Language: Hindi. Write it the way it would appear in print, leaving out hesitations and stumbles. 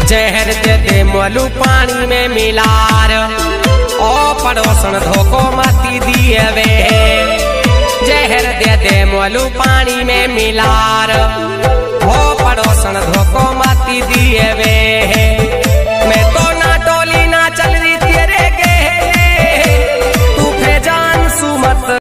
जहर दे दे मोलू पानी में मिलार, ओ पड़ोसन धोखो मती दिए वे। जहर दे दे मोलू पानी में मिलार, ओ पड़ोसन धोखो मती दिए वे।